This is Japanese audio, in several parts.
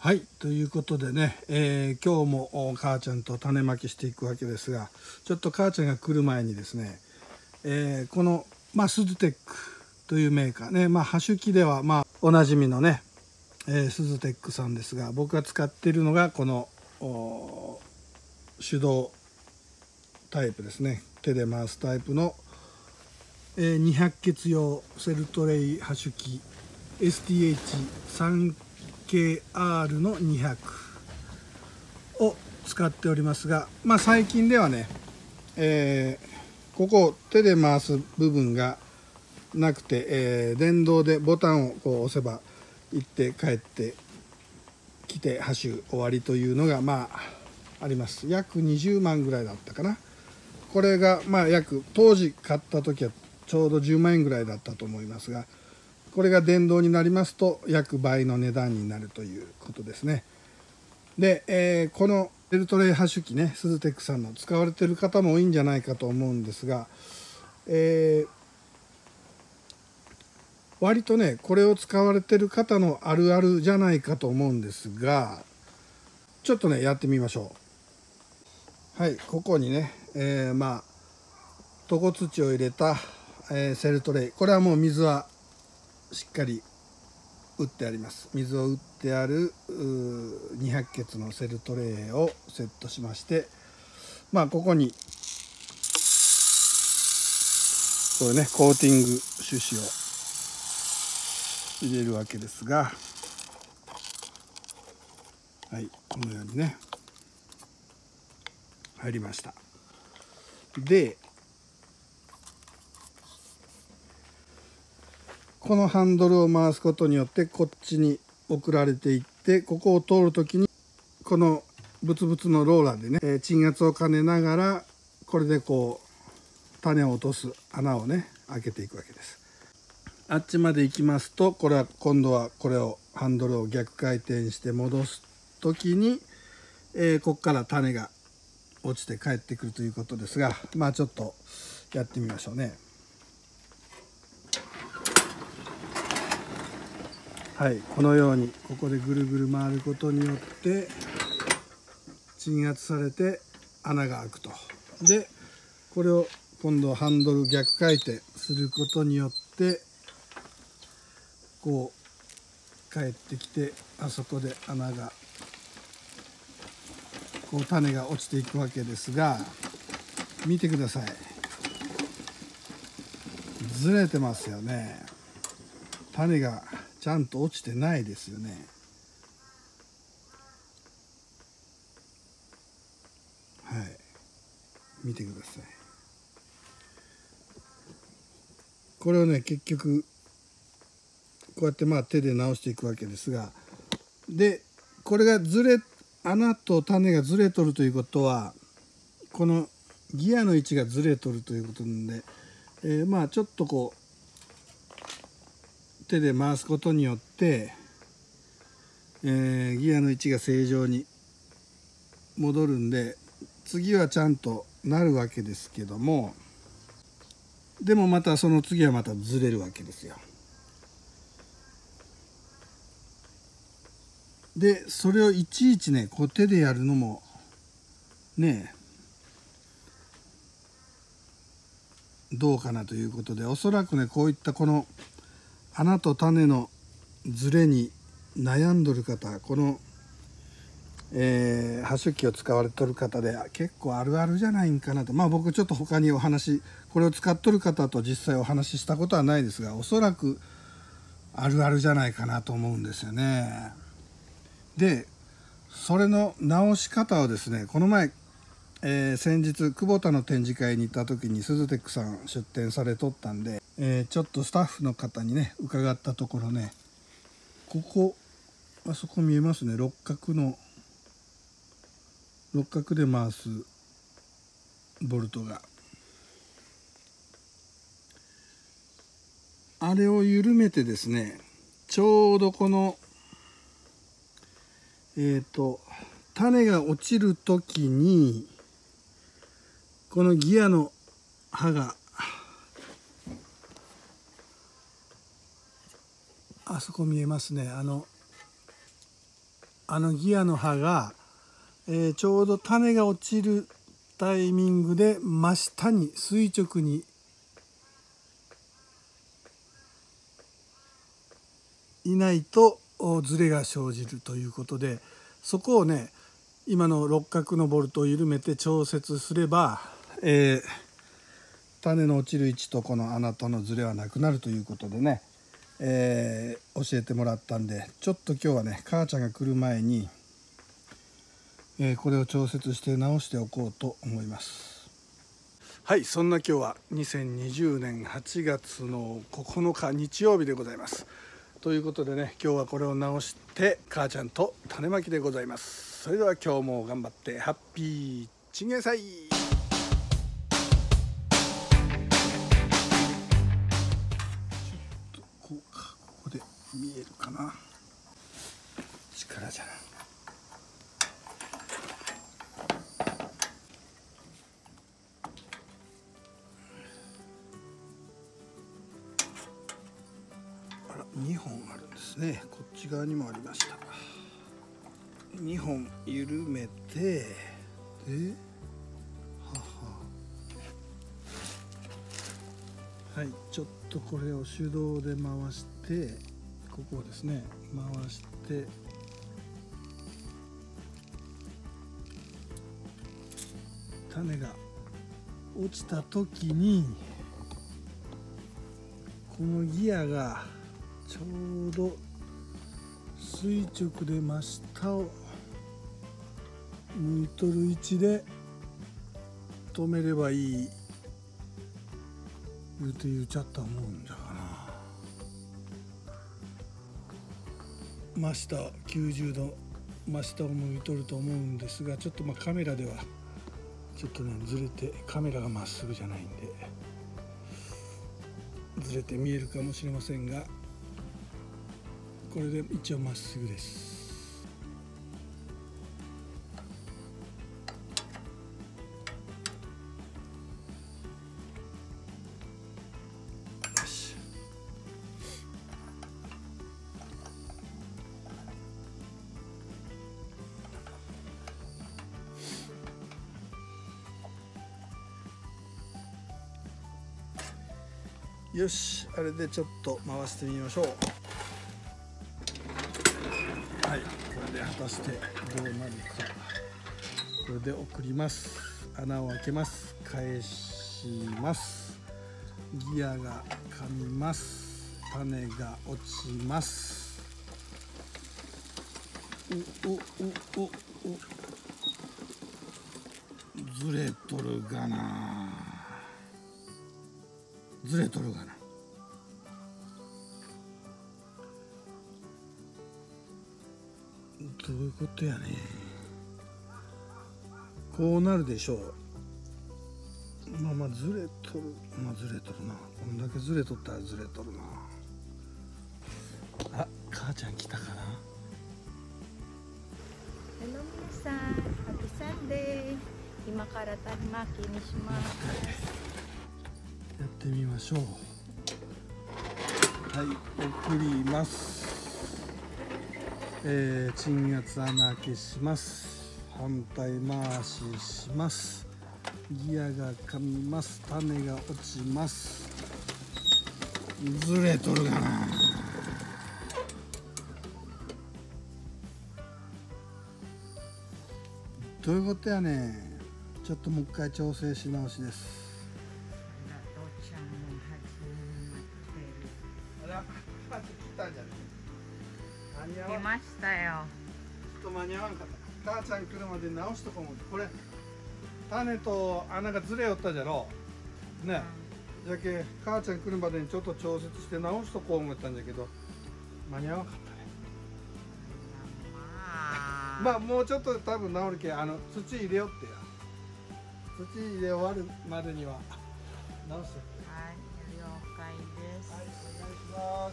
はい、ということでね、今日も母ちゃんと種まきしていくわけですが、ちょっと母ちゃんが来る前にですね、この、スズテックというメーカーね、ハシュキではおなじみのね、スズテックさんですが、僕が使っているのがこの手動タイプですね。手で回すタイプの、200ケ用セルトレイハシュキ STH3KR の200を使っておりますが、最近ではね、ここ手で回す部分がなくて、電動でボタンをこう押せば行って帰ってきてハシュ終わりというのがあります。約20万ぐらいだったかな。これが当時買った時はちょうど10万円ぐらいだったと思いますが、これが電動になりますと約倍の値段になるということですね。で、このセルトレイハシュキね、スズテックさんの使われている方も多いんじゃないかと思うんですが、割とねこれを使われている方のあるあるじゃないかと思うんですが、ちょっとねやってみましょう。はい、ここにね、床土を入れた、セルトレイ、これはもう水はしっかり打ってあります。水を打ってある200ケのセルトレイをセットしまして、ここにこれねコーティング種子を入れるわけですが、はい、このようにね入りました。でこのハンドルを回すことによってこっちに送られていって、ここを通るときにこのブツブツのローラーでね、鎮圧を兼ねながらこれでこう種を落とす穴をね開けていくわけです。あっちまで行きますと、これは今度はこれをハンドルを逆回転して戻す時に、ここから種が落ちて帰ってくるということですが、ちょっとやってみましょうね。はい、このようにここでぐるぐる回ることによって鎮圧されて穴が開くと。でこれを今度ハンドル逆回転することによってこう帰ってきて、あそこで穴がこう種が落ちていくわけですが、見てください、ずれてますよね。種がちゃんと落ちてないですよね。はい、見てください。これをね結局こうやって手で直していくわけですが、でこれが穴と種がずれとるということは、このギアの位置がずれとるということなんで、ちょっとこう手で回すことによって、ギアの位置が正常に戻るんで、次はちゃんとなるわけですけども、でもまたその次はまたずれるわけですよ。でそれをいちいちねこう手でやるのもねどうかなということで、おそらくねこういったこの穴と種のずれに悩んどる方、この、ハシュキを使われとる方で結構あるあるじゃないんかなと。僕ちょっと他にこれを使っとる方と実際お話ししたことはないですが、おそらくあるあるじゃないかなと思うんですよね。でそれの直し方をですね、この前、先日久保田の展示会に行った時にスズテックさん出展されとったんで、ちょっとスタッフの方にね伺ったところね、ここあそこ見えますね、六角で回すボルトが、あれを緩めてですね、ちょうどこの種が落ちる時にこのギアの刃があそこ見えますね。 ギアの刃が、ちょうど種が落ちるタイミングで真下に垂直にいないとズレが生じるということで、そこをね今の六角のボルトを緩めて調節すれば、種の落ちる位置とこの穴とのズレはなくなるということでね、教えてもらったんで、ちょっと今日はね母ちゃんが来る前に、これを調節して直しておこうと思います。はい、そんな今日は2020年8月の9日日曜日でございます。ということでね、今日はこれを直して母ちゃんと種まきでございます。それでは今日も頑張ってハッピーチンゲン菜。ここで見えるかな、力じゃな。あら、2本あるんですね。こっち側にもありました。2本緩めて、ではい、ちょっとこれを手動で回して、ここをですね回して、種が落ちた時にこのギアがちょうど垂直で真下を向いとる位置で止めればいい言うちゃった思うんじゃかな。真下90度真下を向いとると思うんですが、ちょっとカメラではちょっとねずれて、カメラがまっすぐじゃないんでずれて見えるかもしれませんが、これで一応まっすぐです。よし、あれでちょっと回してみましょう。はい、これで果たしてどうなるか。これで送ります。穴を開けます。返します。ギアが噛みます。種が落ちます。ずれとるがな。ずれとるがな。どういうことやね。こうなるでしょう。ずれとる、ずれとるな。こんだけずれとったらずれとるな。あ、母ちゃん来たかな。 Hello皆さん、Happy Sunday。今から種まきにします。 やってみましょう。はい、送ります。鎮圧穴開けします。反対回しします。ギアが噛みます。種が落ちます。ずれとるかな。どういうことやね。ちょっともう一回調整し直しです。あら、来たんじゃない。 来ましたよ。 ちょっと間に合わんかった。母ちゃん来るまで直しとこう思って。これ種と穴がずれよったじゃろね。じゃけ母ちゃん来るまでにちょっと調節して直しとこう思ったんだけど、間に合わんかったね。もうちょっと多分治るけ、土入れよってや。土入れ終わるまでには直して。 はい、了解です。 はい、お願いします。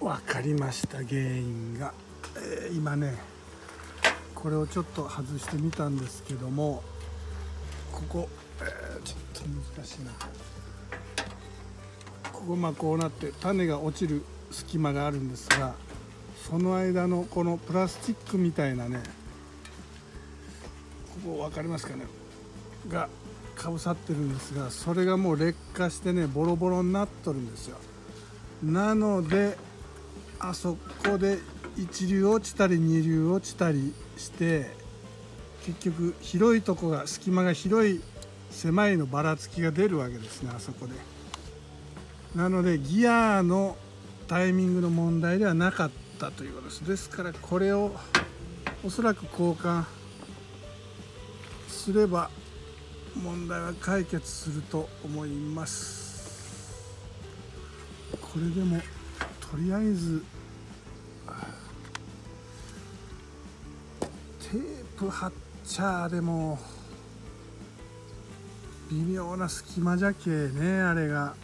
分かりました。原因が、今ねこれをちょっと外してみたんですけども、ここ、ちょっと難しいな。こここうなって種が落ちる隙間があるんですが、その間のこのプラスチックみたいなね、ここ分かりますかね、がかぶさってるんですが、それがもう劣化してねボロボロになっとるんですよ。なのであそこで一流落ちたり二流落ちたりして、結局広いとこが隙間が広い狭いのばらつきが出るわけですね、あそこで。なのでギアのタイミングの問題ではなかったということです。ですからこれをおそらく交換すれば問題は解決すると思います。これでもとりあえずテープ貼っちゃでも微妙な隙間じゃけね、あれが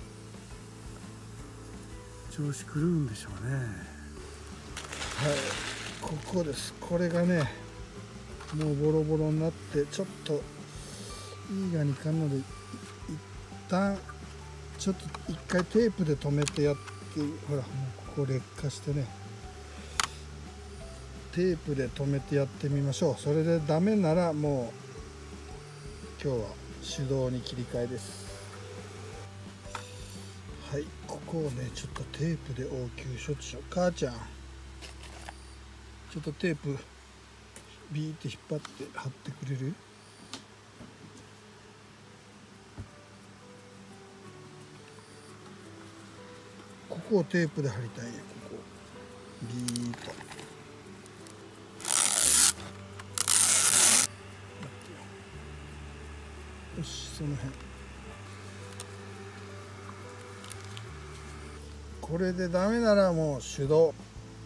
調子狂うんでしょうね。はい、ここです。これがねもうボロボロになってちょっといいがにかんので、一旦ちょっと一回テープで留めてやって、ほらもうここ劣化してね、テープで留めてやってみましょう。それでダメならもう今日は手動に切り替えです。はい、ここをねちょっとテープで応急処置しよう。母ちゃんちょっとテープビーって引っ張って貼ってくれる？ここをテープで貼りたいんや。ここビーッとよし、その辺これでダメならもう手動。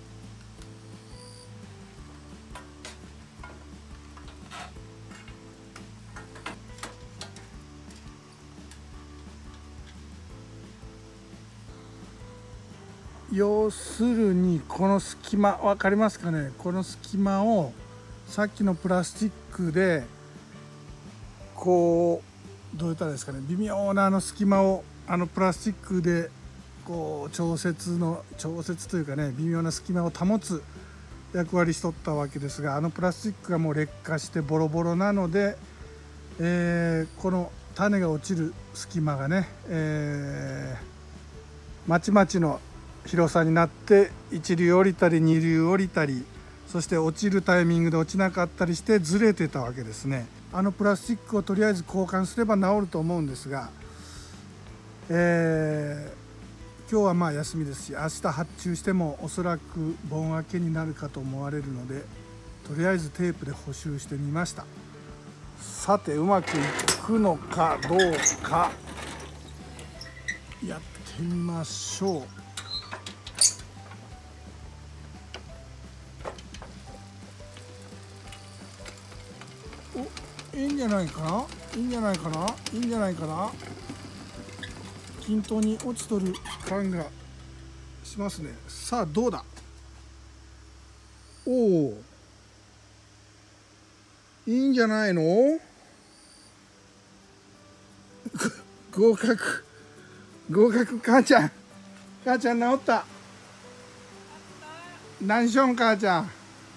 要するにこの隙間分かりますかね、この隙間をさっきのプラスチックでこうどう言ったらいいですかね、微妙な隙間をプラスチックでこう調節というかね、微妙な隙間を保つ役割しとったわけですが、プラスチックがもう劣化してボロボロなので、この種が落ちる隙間がね、まちまちの広さになって一流降りたり二流降りたり、そして落ちるタイミングで落ちなかったりしてずれてたわけですね。プラスチックをとりあえず交換すれば治ると思うんですが、今日はまあ休みですし、明日発注してもおそらく盆明けになるかと思われるので、とりあえずテープで補修してみました。さてうまくいくのかどうかやってみましょう。いいんじゃないかな、いいんじゃないかな、いいんじゃないかな。均等に落ちとる感がしますね。さあどうだ。おお、いいんじゃないの。合格合格。母ちゃん治った。何しよん母ちゃん、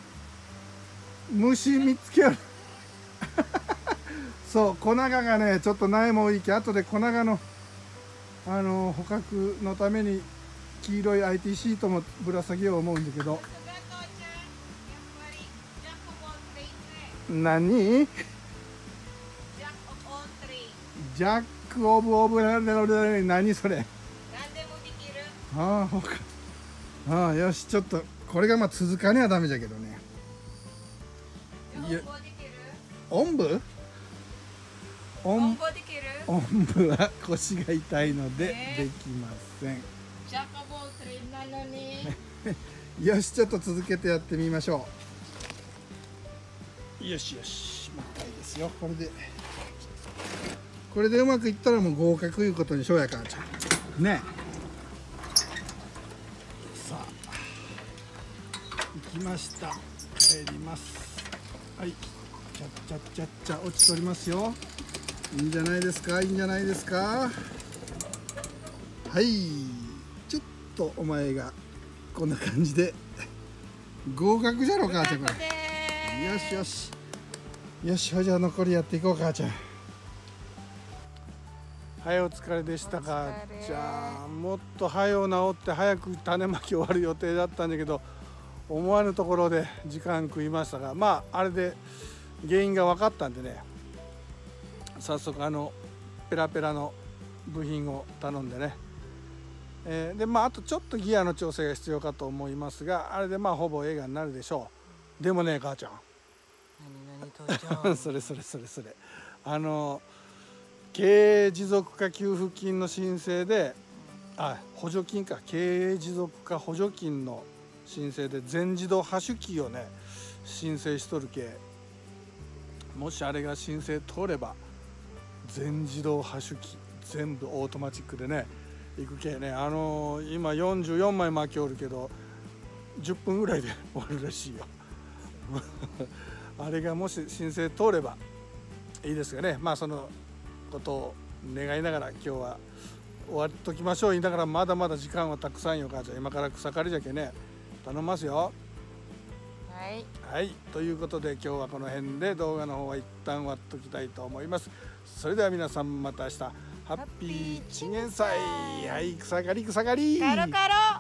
虫見つけよる。そう、粉がねちょっと苗も多いき、後で粉がの捕獲のために黄色い IT シートもぶら下げよう思うんだけど。何？ジャックオブオブ何それ？ああ、よし、ちょっとこれがまあ続かにはダメじゃけどね。おんぶ？おんぶは腰が痛いのでできません。 ジャックオブオートリーなのに。 よし、ちょっと続けてやってみましょう。よしよし、もう一回ですよ。これでうまくいったらもう合格いうことにしようや、母ちゃんね。さあ来ました。帰ります。はい、ちゃっちゃっちゃっちゃ落ちておりますよ。いいんじゃないですか、いいんじゃないですか。はい、ちょっとお前がこんな感じで合格じゃろ母ちゃんこれ。よしよしよし、じゃあ残りやっていこう母ちゃん。はい、お疲れでしたか。じゃあもっと早う治って早く種まき終わる予定だったんだけど、思わぬところで時間食いましたが、まああれで原因が分かったんでね、早速ペラペラの部品を頼んでね、でまああとちょっとギアの調整が必要かと思いますが、あれでまあほぼ映画になるでしょう。でもね母ちゃん、 何父ちゃんそれ経営持続化給付金の申請で、補助金か、経営持続化補助金の申請で全自動ハッシュキーをね申請しとるけ、もしあれが申請通れば全自動ハッシュキー全部オートマチックでねいくけね、今44枚巻きおるけど10分ぐらいで終わるらしいよあれがもし申請通ればいいですがね、まあそのことを願いながら今日は終わっときましょう。言いながらまだまだ時間はたくさんよ母ちゃん。今から草刈りじゃけね頼みますよ。 はい、 はい、ということで今日はこの辺で動画の方は一旦終わっときたいと思います。それでは皆さんまた明日ハッピーチンゲン祭。はい、草刈りカロカロ。